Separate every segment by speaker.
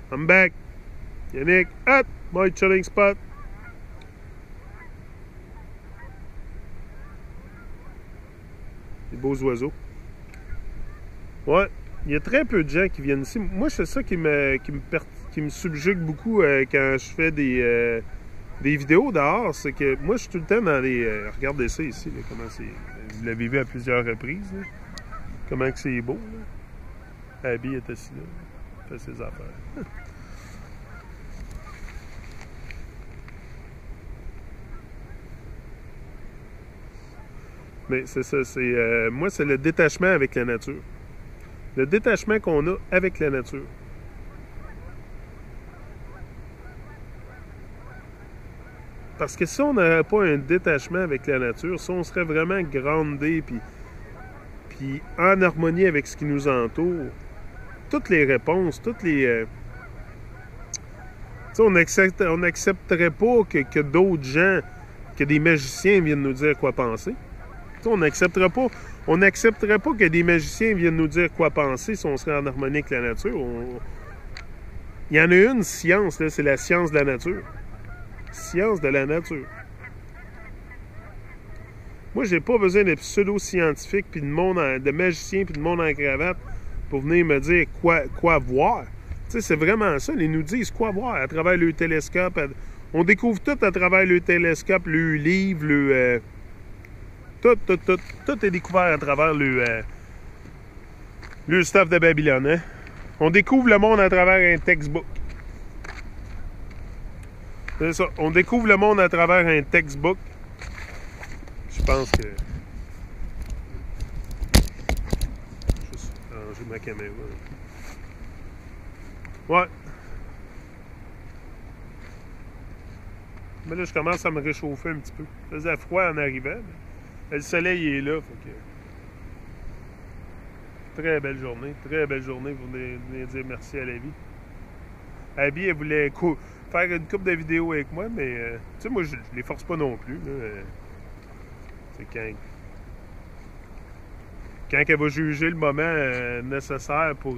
Speaker 1: I'm back. Yannick, at my chilling spot. Des beaux oiseaux. Ouais, il y a très peu de gens qui viennent ici. Moi, c'est ça qui me subjugue beaucoup quand je fais des vidéos dehors. C'est que moi, je suis tout le temps dans les... regardez ça ici, là, comment c'est... Vous l'avez vu à plusieurs reprises. Là. Comment que c'est beau. Là. Abby est assis là. Fait ses affaires. Mais c'est ça, moi, c'est le détachement avec la nature. Le détachement qu'on a avec la nature. Parce que si on n'avait pas un détachement avec la nature, si on serait vraiment groundé puis en harmonie avec ce qui nous entoure, toutes les réponses, toutes les... on n'accepterait pas que d'autres gens, que des magiciens viennent nous dire quoi penser. On n'accepterait pas que des magiciens viennent nous dire quoi penser si on serait en harmonie avec la nature. Il y en a une science, c'est la science de la nature. Science de la nature. Moi, j'ai pas besoin de pseudo-scientifiques, puis de magiciens, puis de monde en cravate pour venir me dire quoi voir. C'est vraiment ça. Ils nous disent quoi voir à travers le télescope. On découvre tout à travers le télescope, le livre, Tout est découvert à travers le stuff de Babylone. Hein? On découvre le monde à travers un textbook. C'est ça. On découvre le monde à travers un textbook. Je pense que... Juste ranger ma caméra. Ouais. Mais là, je commence à me réchauffer un petit peu. Il faisait froid en arrivant. Mais le soleil est là. Fait que... Très belle journée. Très belle journée. Vous venez dire merci à la vie. Abby, elle voulait faire une couple de vidéos avec moi, mais tu sais, moi, je les force pas non plus. C'est quand elle va juger le moment nécessaire pour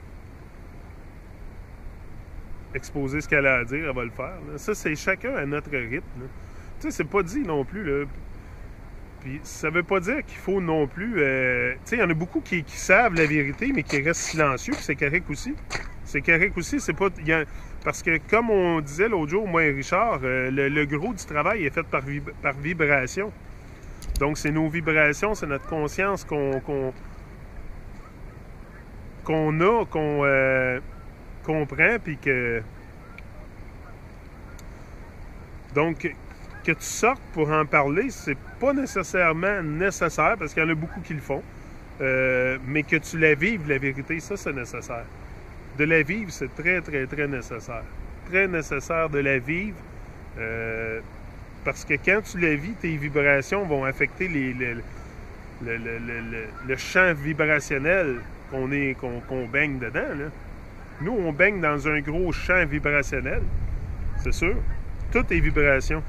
Speaker 1: exposer ce qu'elle a à dire, elle va le faire. Là. Ça, c'est chacun à notre rythme. Tu sais, c'est pas dit non plus. Là. Puis ça veut pas dire qu'il faut non plus... tu sais, il y en a beaucoup qui savent la vérité, mais qui restent silencieux, puis c'est correct aussi. C'est correct aussi, c'est pas... Parce que, comme on disait l'autre jour, moi et Richard, le gros du travail est fait par vibration. Donc, c'est nos vibrations, c'est notre conscience qu'on a, qu'on prend, puis que... Donc, que tu sortes pour en parler, c'est pas nécessairement nécessaire, parce qu'il y en a beaucoup qui le font. Mais que tu la vives, la vérité, ça, c'est nécessaire. De la vivre, c'est très, très, très nécessaire. Très nécessaire de la vivre. Parce que quand tu la vis, tes vibrations vont affecter le champ vibrationnel qu'on baigne dedans. Là. Nous, on baigne dans un gros champ vibrationnel. C'est sûr. Tout est vibration.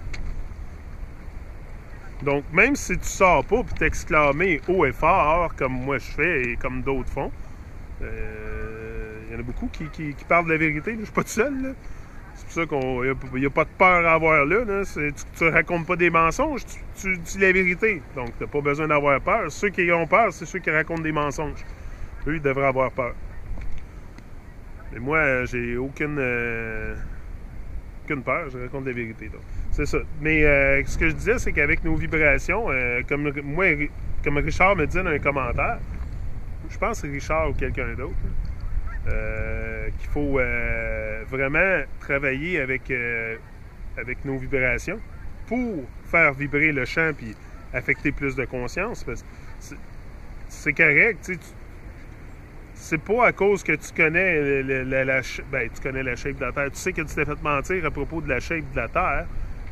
Speaker 1: Donc, même si tu sors pas pour t'exclamer haut et fort, comme moi je fais et comme d'autres font, il y en a beaucoup qui parlent de la vérité. Là. Je suis pas tout seul. Là. C'est pour ça qu'il n'y a pas de peur à avoir là. Tu ne racontes pas des mensonges, tu dis la vérité. Donc, tu n'as pas besoin d'avoir peur. Ceux qui ont peur, c'est ceux qui racontent des mensonges. Eux, ils devraient avoir peur. Mais moi, j'ai aucune peur. Je raconte la vérité. Donc. C'est ça. Mais ce que je disais, c'est qu'avec nos vibrations, comme Richard me dit dans un commentaire, je pense que c'est Richard ou quelqu'un d'autre, qu'il faut vraiment travailler avec nos vibrations pour faire vibrer le champ puis affecter plus de conscience. Parce que c'est correct. Tu sais, c'est pas à cause que tu connais tu connais la shape de la Terre. Tu sais que tu t'es fait mentir à propos de la shape de la Terre,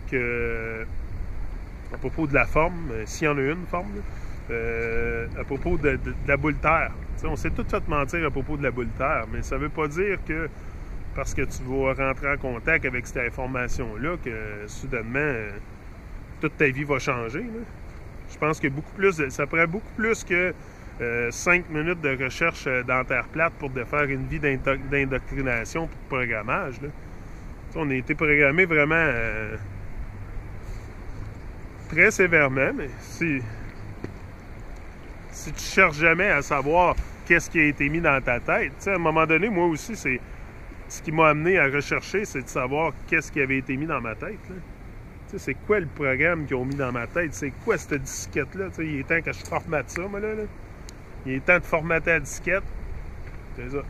Speaker 1: à propos de la forme, s'il y en a une forme, à propos de la boule Terre. T'sais, on s'est tout fait mentir à propos de la boule Terre, mais ça veut pas dire que parce que tu vas rentrer en contact avec cette information-là que soudainement toute ta vie va changer. Là. Je pense que ça prend beaucoup plus que 5 minutes de recherche dans Terre plate pour de faire une vie d'indoctrination et de programmage. Là. On a été programmé vraiment très sévèrement, mais si tu cherches jamais à savoir qu'est-ce qui a été mis dans ta tête, à un moment donné, moi aussi, c'est ce qui m'a amené à rechercher, c'est de savoir qu'est-ce qui avait été mis dans ma tête. C'est quoi le programme qu'ils ont mis dans ma tête? C'est quoi cette disquette-là? Il est temps que je formate ça, moi, là. Il est temps de formater la disquette. C'est ça.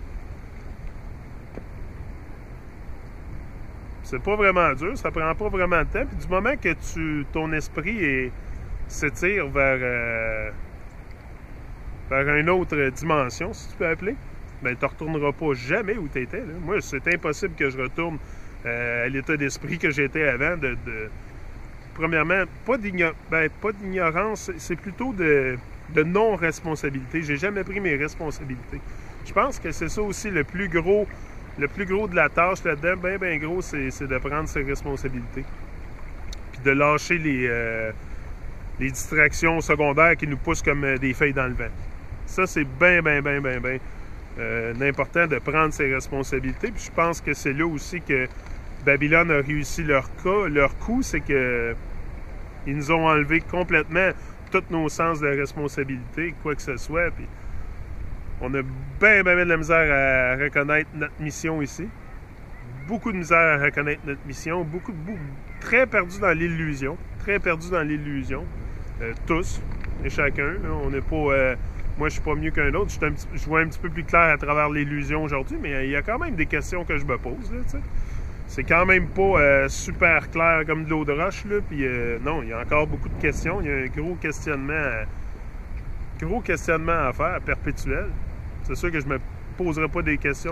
Speaker 1: C'est pas vraiment dur, ça prend pas vraiment de temps. Puis du moment que ton esprit s'étire vers une autre dimension, si tu peux appeler, ben tu ne retourneras pas jamais où tu étais. Là. Moi, c'est impossible que je retourne à l'état d'esprit que j'étais avant. Premièrement, pas d'ignorance, c'est plutôt de non-responsabilité. J'ai jamais pris mes responsabilités. Je pense que c'est ça aussi le plus gros de la tâche là-dedans, bien gros, c'est de prendre ses responsabilités. Puis de lâcher les distractions secondaires qui nous poussent comme des feuilles dans le vent. Ça, c'est bien important de prendre ses responsabilités. Puis je pense que c'est là aussi que Babylone a réussi leur coup, c'est que ils nous ont enlevé complètement tous nos sens de responsabilité, quoi que ce soit. Puis on a bien de la misère à reconnaître notre mission ici. Beaucoup de misère à reconnaître notre mission. Très perdus dans l'illusion. Très perdus dans l'illusion. Tous et chacun. Là, on n'est pas... moi, je suis pas mieux qu'un autre. Je vois un petit peu plus clair à travers l'illusion aujourd'hui, mais il y a quand même des questions que je me pose. Là, t'sais. C'est quand même pas super clair comme de l'eau de roche. Là, puis non, il y a encore beaucoup de questions. Il y a un gros questionnement à faire, perpétuel. C'est sûr que je me poserai pas des questions.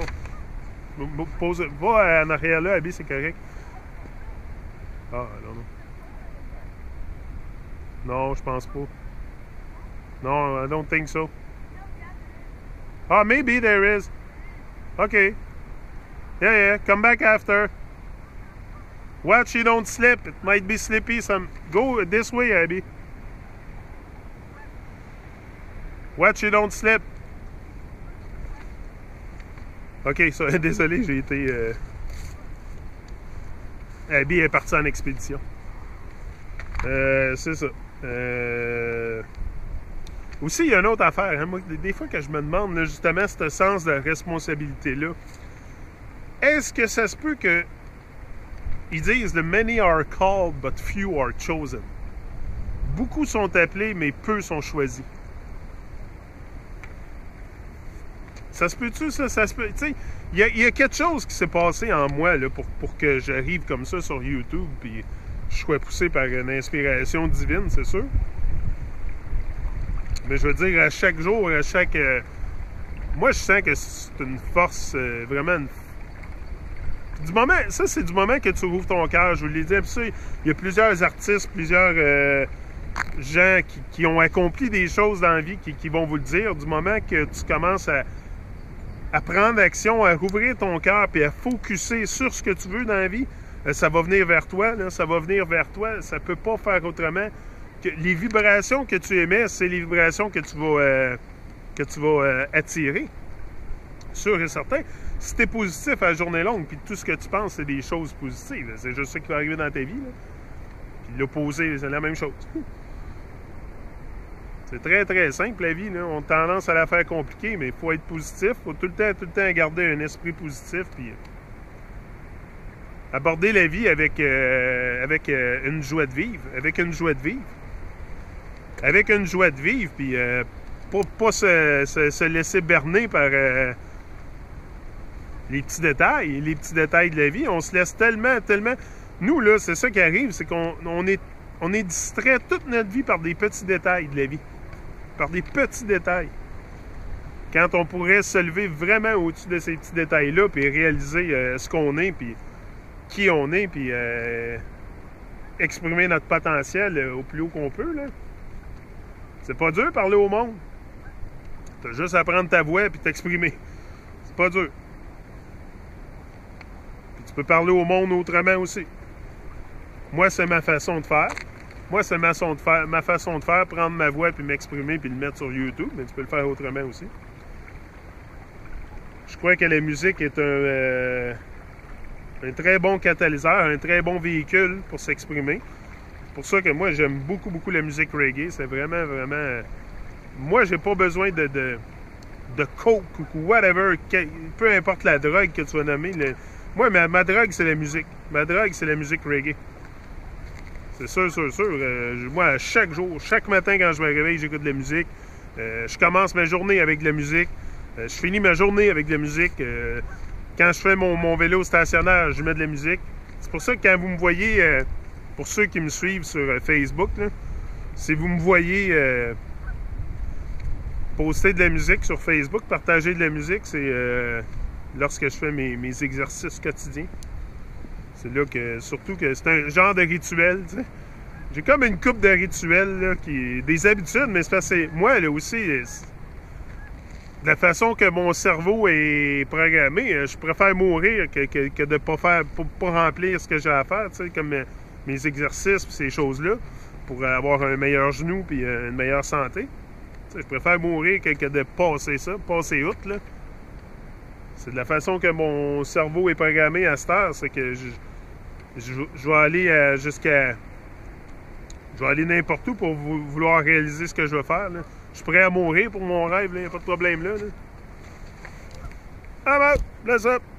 Speaker 1: Va en arrière là, Abby, c'est correct. Ah, non, je pense pas. No, I don't think so. Ah, maybe there is. Okay. Yeah, come back after. Watch you don't slip. It might be slippy. Go this way, Abby. Watch you don't slip. OK, ça, désolé, j'ai été... Abby est partie en expédition. C'est ça. Aussi, il y a une autre affaire. Hein? Moi, des fois que je me demande, là, justement, ce sens de responsabilité-là, est-ce que ça se peut que ils disent « The many are called, but few are chosen ». Beaucoup sont appelés, mais peu sont choisis. Ça se peut-tu, ça? Ça se peut, tu sais, il y a quelque chose qui s'est passé en moi là, pour que j'arrive comme ça sur YouTube puis je sois poussé par une inspiration divine, c'est sûr. Mais je veux dire, à chaque jour, à chaque... moi, je sens que c'est une force, vraiment une... Du moment, ça, c'est du moment que tu rouvres ton cœur, je vous l'ai dit. Puis ça, il y a plusieurs artistes, plusieurs gens qui ont accompli des choses dans la vie qui vont vous le dire. Du moment que tu commences à prendre action, à rouvrir ton cœur puis à focusser sur ce que tu veux dans la vie, ça va venir vers toi. Là, ça va venir vers toi. Ça peut pas faire autrement. Les vibrations que tu émets, c'est les vibrations que tu vas attirer. Sûr et certain. Si tu es positif à la journée longue, puis tout ce que tu penses, c'est des choses positives. C'est juste ça qui va arriver dans ta vie. Là. Puis l'opposé, c'est la même chose. C'est très, très simple, la vie. Là. On a tendance à la faire compliquée, mais il faut être positif. Il faut tout le temps garder un esprit positif. Puis aborder la vie avec une joie de vivre. Avec une joie de vivre. Avec une joie de vivre. Puis pas se laisser berner par les petits détails de la vie. On se laisse tellement... Nous, là, c'est ça qui arrive, c'est qu'on est distrait toute notre vie par des petits détails de la vie. Par des petits détails. Quand on pourrait se lever vraiment au-dessus de ces petits détails-là, puis réaliser ce qu'on est, puis qui on est, puis exprimer notre potentiel au plus haut qu'on peut, là. C'est pas dur parler au monde. T'as juste à prendre ta voix puis t'exprimer. C'est pas dur. Puis tu peux parler au monde autrement aussi. Moi, c'est ma façon de faire. Moi, c'est ma façon de faire, prendre ma voix, puis m'exprimer, puis le mettre sur YouTube, mais tu peux le faire autrement aussi. Je crois que la musique est un très bon catalyseur, un très bon véhicule pour s'exprimer. C'est pour ça que moi, j'aime beaucoup, beaucoup la musique reggae. C'est vraiment, vraiment... Moi, j'ai pas besoin de coke ou whatever, peu importe la drogue que tu vas nommer. Moi, ma drogue, c'est la musique. Ma drogue, c'est la musique reggae. C'est sûr, sûr, sûr. Moi, chaque jour, chaque matin quand je me réveille, j'écoute de la musique. Je commence ma journée avec de la musique. Je finis ma journée avec de la musique. Quand je fais mon vélo stationnaire, je mets de la musique. C'est pour ça que quand vous me voyez, pour ceux qui me suivent sur Facebook, là, si vous me voyez poster de la musique sur Facebook, partager de la musique, c'est lorsque je fais mes exercices quotidiens. C'est là que, surtout que c'est un genre de rituel, tu sais. J'ai comme une coupe de rituels, là, des habitudes, mais c'est parce que moi, là aussi, de la façon que mon cerveau est programmé, je préfère mourir que de ne pas remplir ce que j'ai à faire, tu sais, comme mes exercices et ces choses-là, pour avoir un meilleur genou et une meilleure santé. Tu sais, je préfère mourir que de passer outre, là. C'est de la façon que mon cerveau est programmé à cette heure, c'est que je vais aller jusqu'à... Je vais aller n'importe où pour vouloir réaliser ce que je veux faire, là. Je suis prêt à mourir pour mon rêve, il n'y a pas de problème là. Ah ben, laisse ça.